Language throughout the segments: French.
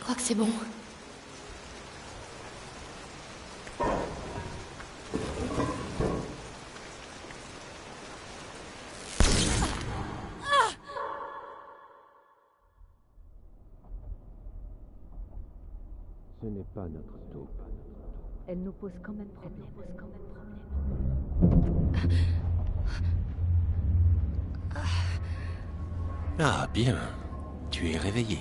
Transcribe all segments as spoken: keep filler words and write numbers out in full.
crois que c'est bon. Ce n'est pas notre taupe. Elle nous pose quand même problème. Pose quand même problème. Ah, bien. Tu es réveillé.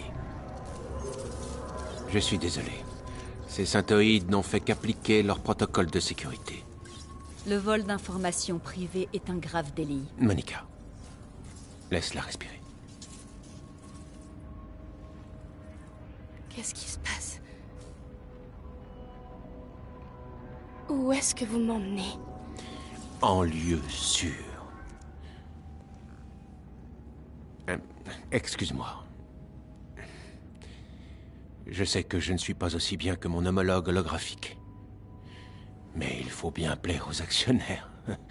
Je suis désolé. Ces synthoïdes n'ont fait qu'appliquer leur protocole de sécurité. Le vol d'informations privées est un grave délit. Monica, laisse-la respirer. Qu'est-ce qui se passe? Où est-ce que vous m'emmenez? En lieu sûr. Euh, Excuse-moi. Je sais que je ne suis pas aussi bien que mon homologue holographique. Mais il faut bien plaire aux actionnaires.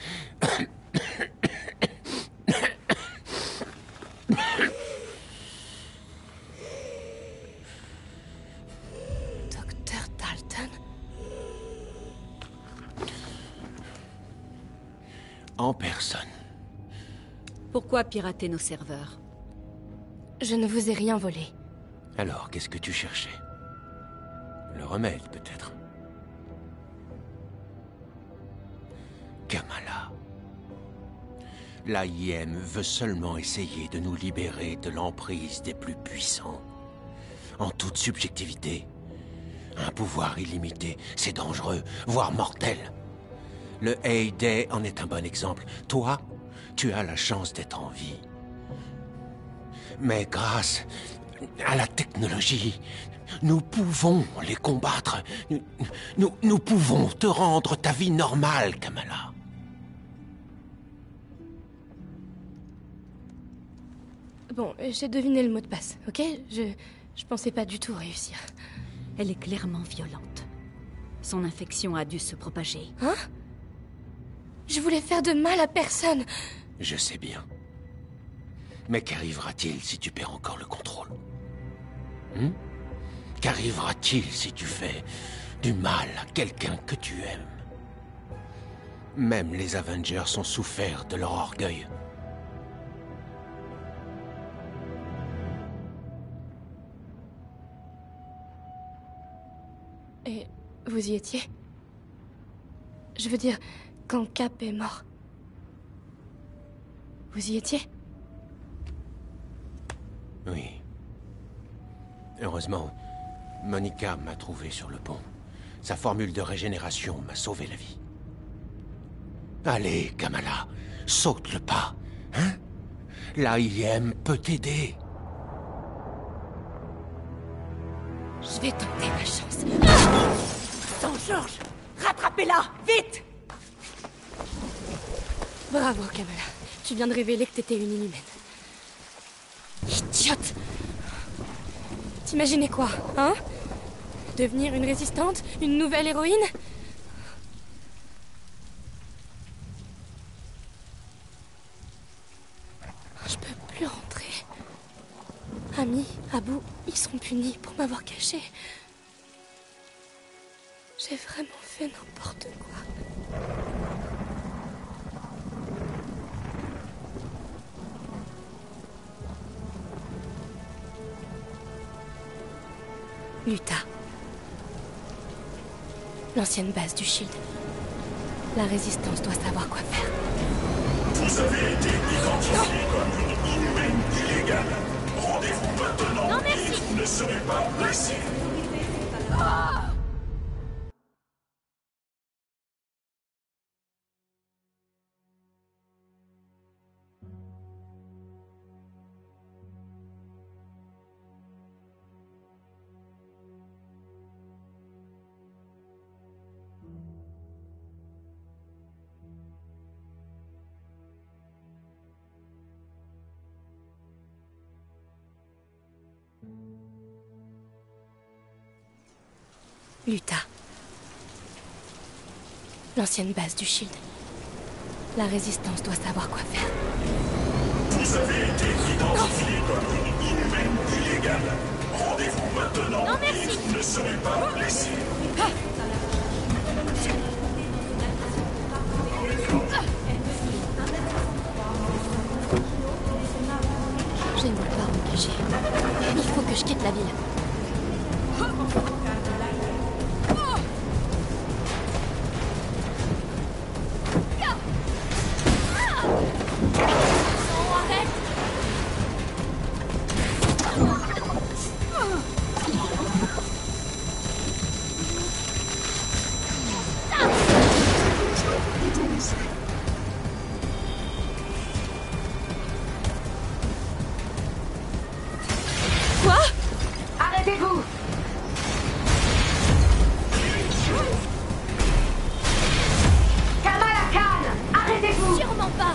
Docteur Dalton? En personne. Pourquoi pirater nos serveurs? Je ne vous ai rien volé. Alors, qu'est-ce que tu cherchais? Le remède, peut-être. Kamala. L'A I M veut seulement essayer de nous libérer de l'emprise des plus puissants. En toute subjectivité. Un pouvoir illimité, c'est dangereux, voire mortel. Le Hay-Day en est un bon exemple. Toi, tu as la chance d'être en vie. Mais grâce à la technologie, nous pouvons les combattre. Nous, nous, nous pouvons te rendre ta vie normale, Kamala. Bon, j'ai deviné le mot de passe, ok? Je... je pensais pas du tout réussir. Elle est clairement violente. Son infection a dû se propager. Hein? Je voulais faire de mal à personne. Je sais bien. Mais qu'arrivera-t-il si tu perds encore le contrôle? Hmm? Qu'arrivera-t-il si tu fais du mal à quelqu'un que tu aimes? Même les Avengers ont souffert de leur orgueil. Et vous y étiez? Je veux dire, quand Cap est mort. Vous y étiez? Oui. Heureusement, Monica m'a trouvé sur le pont. Sa formule de régénération m'a sauvé la vie. Allez, Kamala, saute le pas, hein? L'A I M peut t'aider. Je vais tenter ma chance. Attends, George! Rattrapez-la! Vite! Bravo, Kamala. Tu viens de révéler que t'étais une inhumaine. Idiote! T'imaginais quoi, hein? Devenir une résistante? Une nouvelle héroïne? Je peux plus rentrer. Ami, Abou, ils seront punis pour m'avoir caché. J'ai vraiment fait n'importe quoi. L'Utah. L'ancienne base du Shield. La résistance doit savoir quoi faire. Vous avez été identifié comme une inhumaine illégale. Rendez-vous maintenant. Non, merci. Et vous ne serez pas blessé. L'Utah. L'ancienne base du Shield. La résistance doit savoir quoi faire. Vous avez été identifié comme une inhumaine illégale. Rendez-vous maintenant. Non, merci. J'ai nulle part où me cacher. Il faut que je quitte la ville. Arrêtez-vous! Kamala Khan! Arrêtez-vous! Sûrement pas.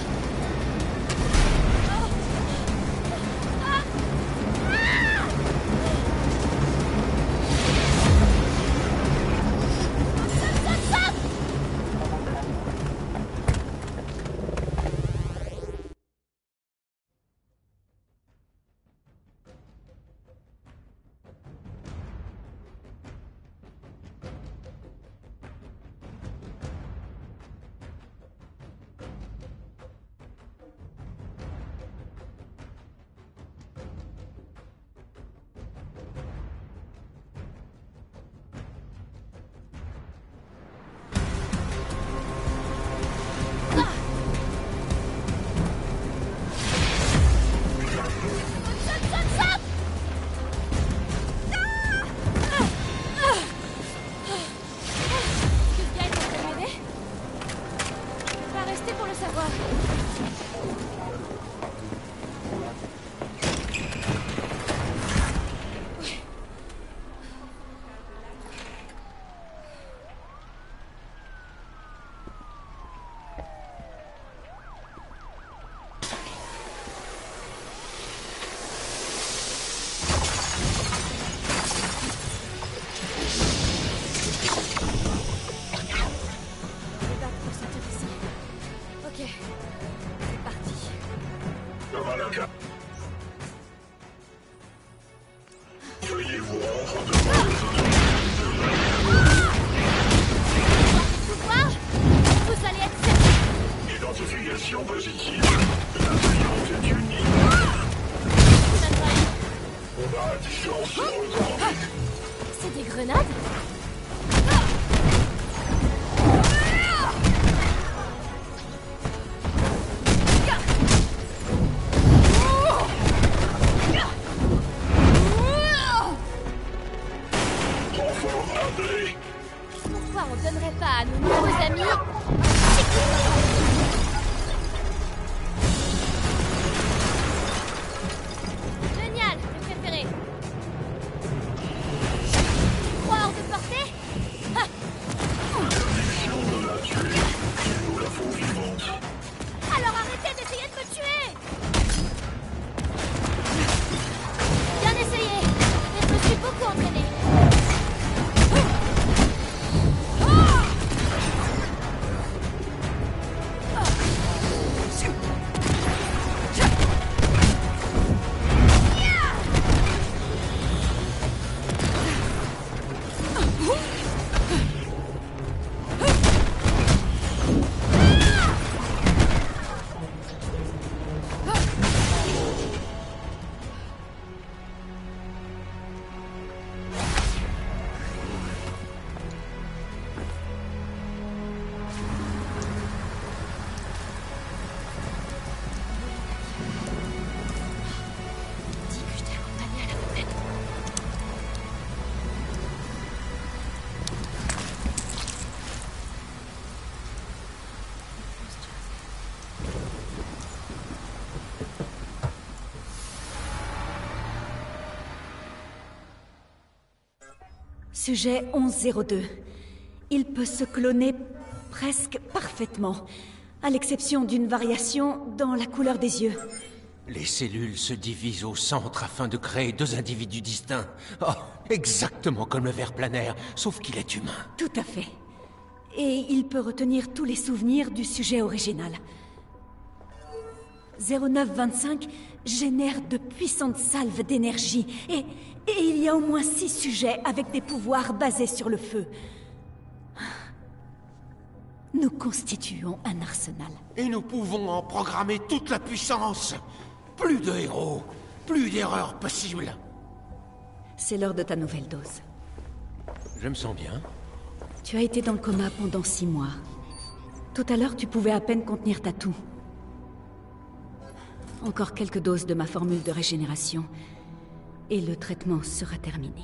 Kamala Khan. Veuillez vous rendre devant Pouvoir, vous allez être servis. Identification positive. La variante est unique. On a distance sur le grand. C'est des grenades? Pourquoi on donnerait pas à nos nouveaux amis? Génial, le préféré. Croix hors de portée? Ha! L'interdiction de la tuer. Nous la faut vivante. Alors arrêtez d'essayer de me tuer! Bien essayé, mais je me suis beaucoup entraînée. Sujet onze zéro deux. Il peut se cloner presque parfaitement, à l'exception d'une variation dans la couleur des yeux. Les cellules se divisent au centre afin de créer deux individus distincts. Oh, exactement comme le ver planaire, sauf qu'il est humain. Tout à fait. Et il peut retenir tous les souvenirs du sujet original. zéro neuf vingt-cinq génère de puissantes salves d'énergie et, et il y a au moins six sujets avec des pouvoirs basés sur le feu. Nous constituons un arsenal. Et nous pouvons en programmer toute la puissance. Plus de héros, Plus d'erreur possible. C'est l'heure de ta nouvelle dose. Je me sens bien. Tu as été dans le coma pendant six mois. Tout à l'heure, tu pouvais à peine contenir ta toux. Encore quelques doses de ma formule de régénération, et le traitement sera terminé.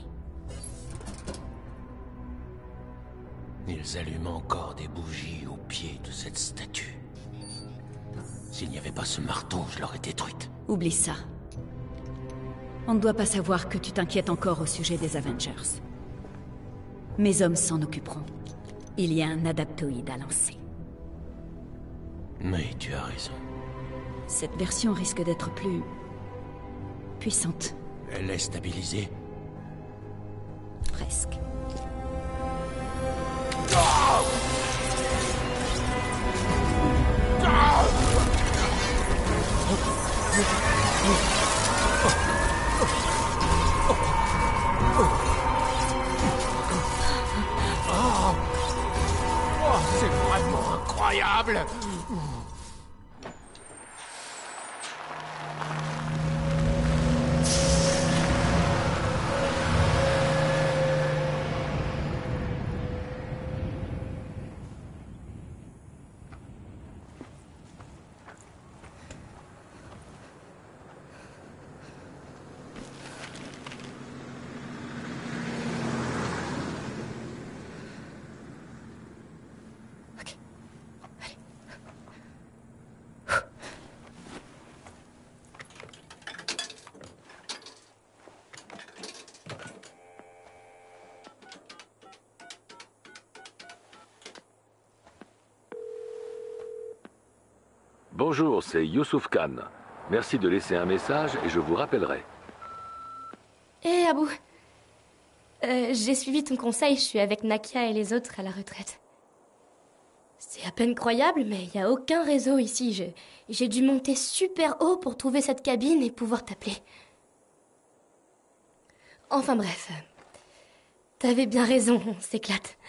Ils allument encore des bougies au pied de cette statue. S'il n'y avait pas ce marteau, je l'aurais détruite. Oublie ça. On ne doit pas savoir que tu t'inquiètes encore au sujet des Avengers. Mes hommes s'en occuperont. Il y a un adaptoïde à lancer. Mais tu as raison. Cette version risque d'être plus... puissante. Elle est stabilisée? Presque. Oh, c'est vraiment incroyable! Bonjour, c'est Youssouf Khan. Merci de laisser un message et je vous rappellerai. Hé, hey, Abou. Euh, j'ai suivi ton conseil, je suis avec Nakia et les autres à la retraite. C'est à peine croyable, mais il n'y a aucun réseau ici. Je- J'ai dû monter super haut pour trouver cette cabine et pouvoir t'appeler. Enfin bref. T'avais bien raison, on s'éclate.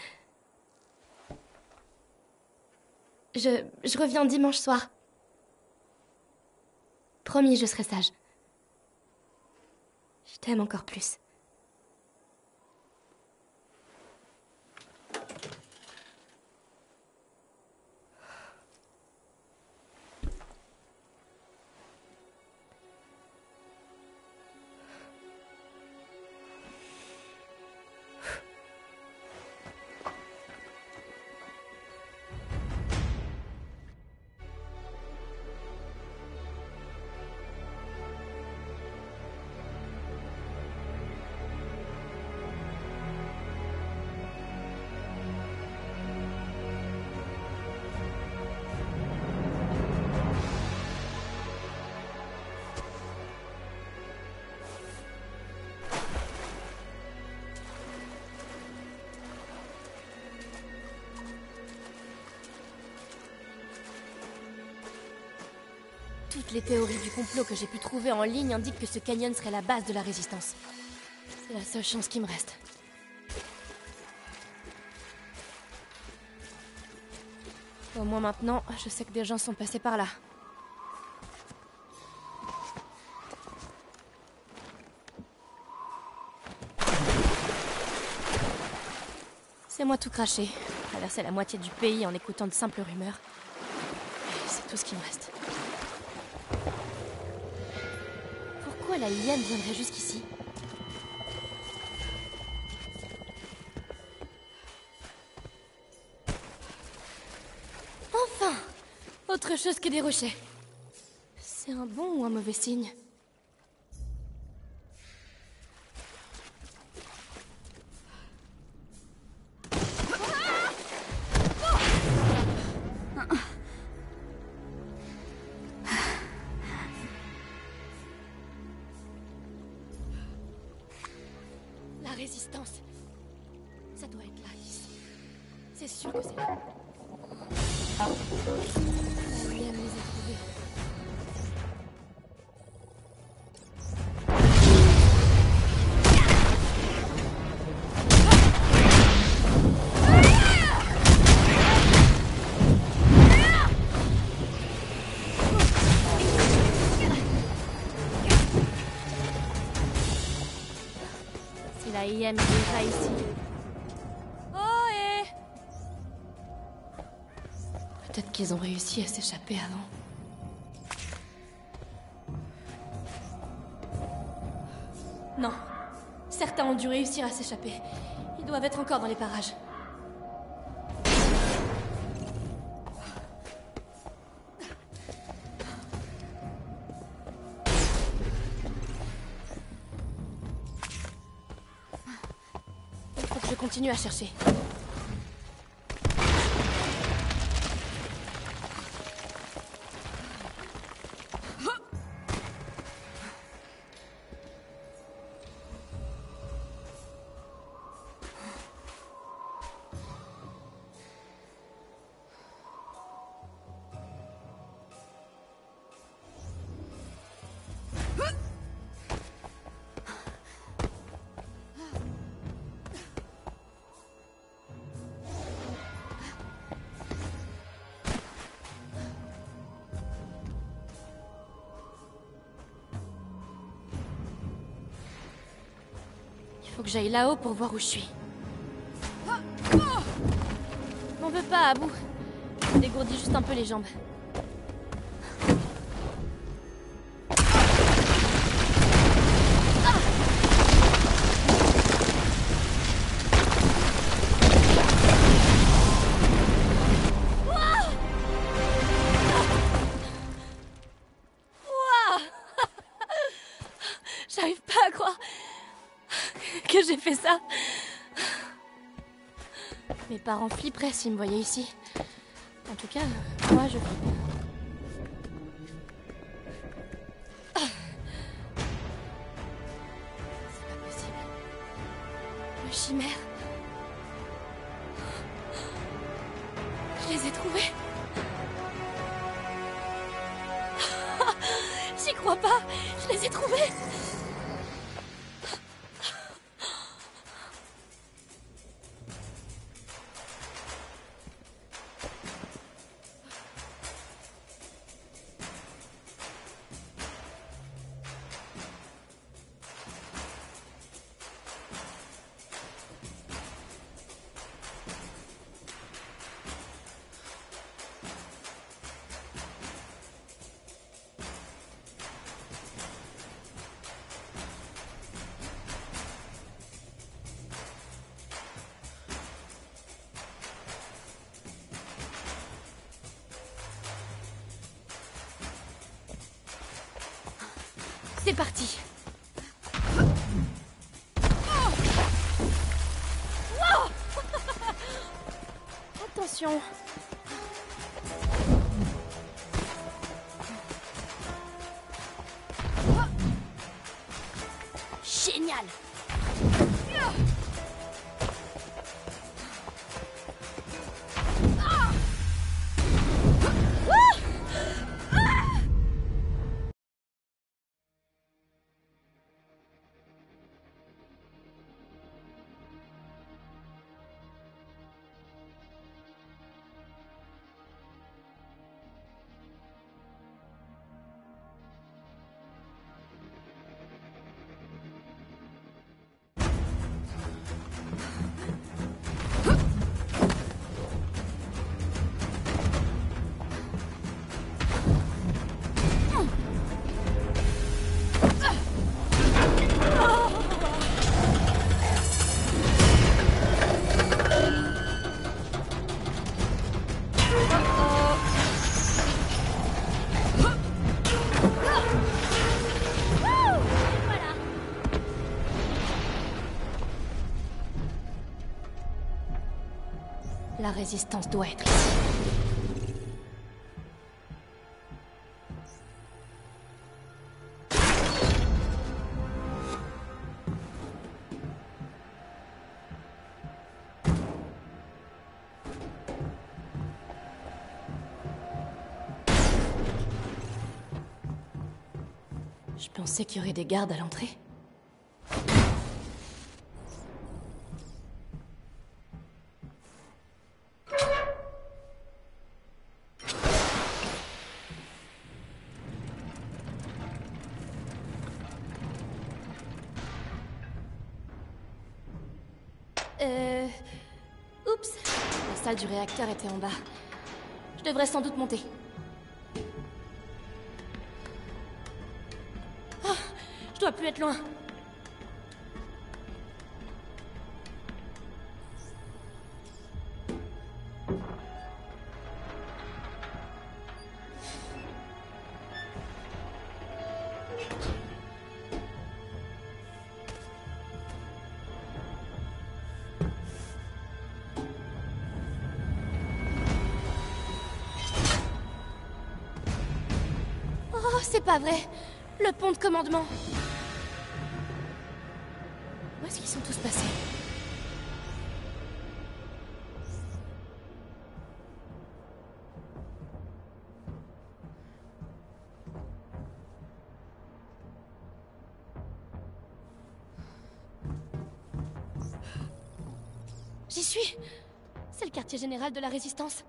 Je... je reviens dimanche soir. Promis, je serai sage. Je t'aime encore plus. Toutes les théories du complot que j'ai pu trouver en ligne indiquent que ce canyon serait la base de la résistance. C'est la seule chance qui me reste. Au moins maintenant, je sais que des gens sont passés par là. C'est moi tout craché. Traverser la moitié du pays en écoutant de simples rumeurs. C'est tout ce qui me reste. Pourquoi la hyène viendrait jusqu'ici? Enfin! Autre chose que des rochers. C'est un bon ou un mauvais signe? La résistance. Ça doit être là, ici. C'est sûr que c'est là. La hyène les a trouvés. La I M est déjà ici. Oh, et... Peut-être qu'ils ont réussi à s'échapper avant. Non. Certains ont dû réussir à s'échapper. Ils doivent être encore dans les parages. Il faut que je continue à chercher. Faut que j'aille là-haut pour voir où je suis. M'en veux pas, Abou. Je dégourdis juste un peu les jambes. J'arrive pas à croire que j'ai fait ça. Mes parents flipperaient s'ils me voyaient ici. En tout cas, moi je flippe. C'est pas possible. Le chimère. Je les ai trouvés. J'y crois pas. Je les ai trouvés. C'est parti. Wow. Attention. Génial. La résistance doit être ici. Je pensais qu'il y aurait des gardes à l'entrée. Euh... Oups. La salle du réacteur était en bas. Je devrais sans doute monter. Oh, je dois plus être loin. Oh, c'est pas vrai! Le pont de commandement! Où est-ce qu'ils sont tous passés? J'y suis! C'est le quartier général de la Résistance.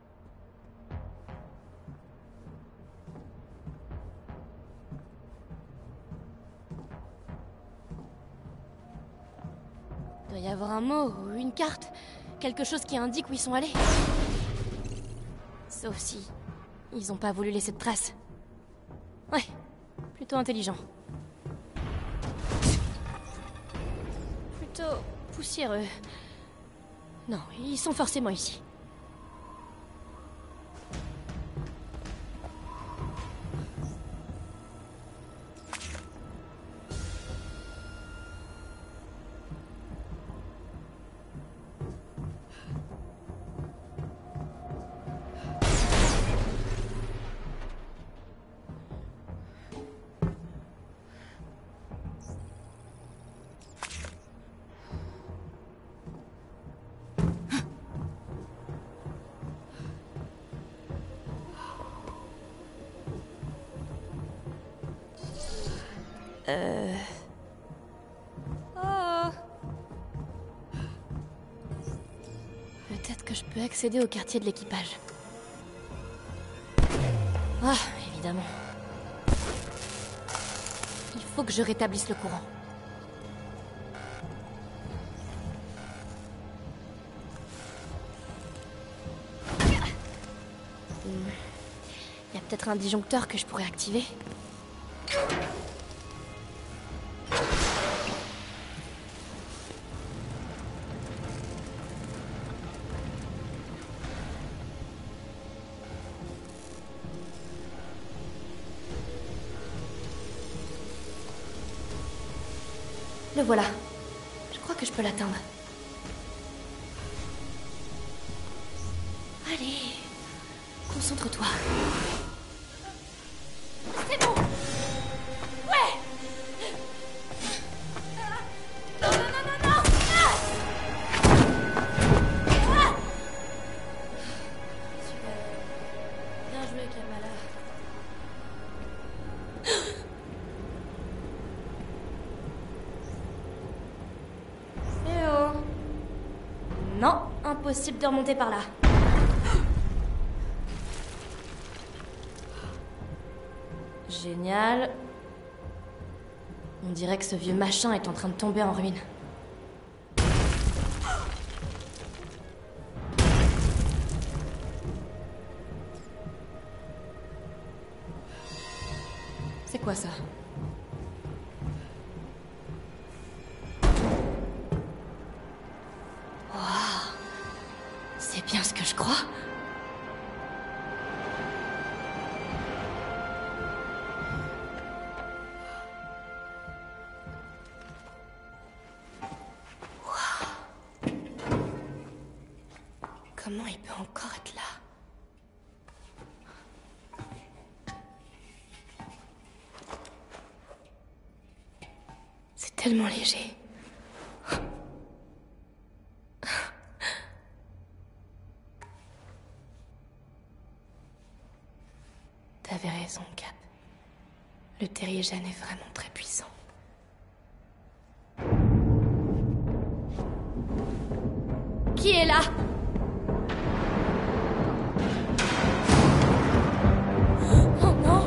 Il doit y avoir un mot ou une carte. Quelque chose qui indique où ils sont allés. Sauf si... ils ont pas voulu laisser de traces. Ouais, plutôt intelligent. Plutôt poussiéreux. Non, ils sont forcément ici. Euh... Oh. Peut-être que je peux accéder au quartier de l'équipage. Ah, évidemment. Il faut que je rétablisse le courant. Il y a peut-être un disjoncteur que je pourrais activer. Le voilà. Je crois que je peux l'atteindre. Allez, concentre-toi. C'est bon. Ouais. Non, non, non, non, non. Ah. Ah. Super. Bien joué, Kamala. Eh oh. Non, impossible de remonter par là. Génial. On dirait que ce vieux machin est en train de tomber en ruine. C'est quoi ça? Waouh! C'est bien ce que je crois. Comment il peut encore être là? C'est tellement léger. T'avais raison, Cap. Le terrigène est vraiment très puissant. Qui est là? Oh non!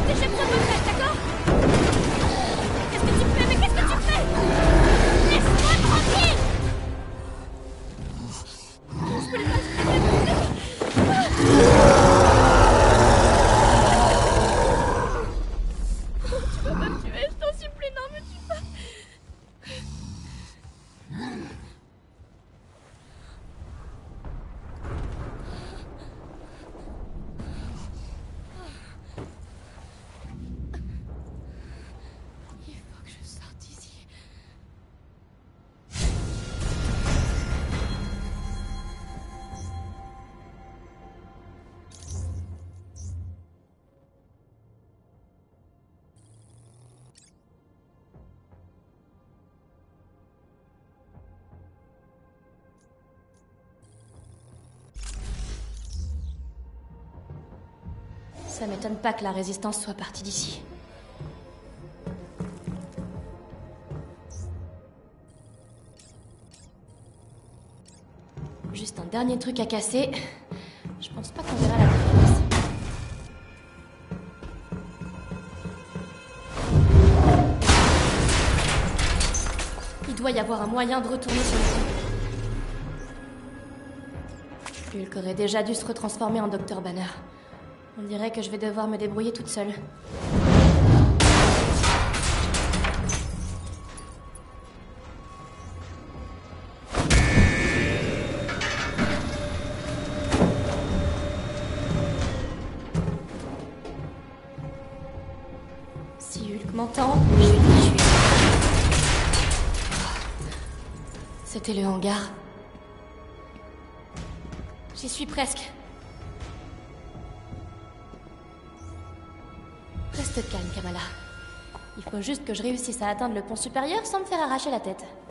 t'échappes sur ma tête, d'accord? Qu'est-ce que tu fais? Mais qu'est-ce que tu fais? Laisse-moi tranquille! Je peux les pas Tu vas pas me tuer, je t'en supplie, non, me tue pas! Ça m'étonne pas que la résistance soit partie d'ici. Juste un dernier truc à casser. Je pense pas qu'on verra la différence. Il doit y avoir un moyen de retourner sur le coup. Hulk aurait déjà dû se retransformer en Docteur Banner. On dirait que je vais devoir me débrouiller toute seule. Si Hulk m'entend, je vais le tuer. C'était le hangar. J'y suis presque. Reste calme, Kamala. Il faut juste que je réussisse à atteindre le pont supérieur sans me faire arracher la tête.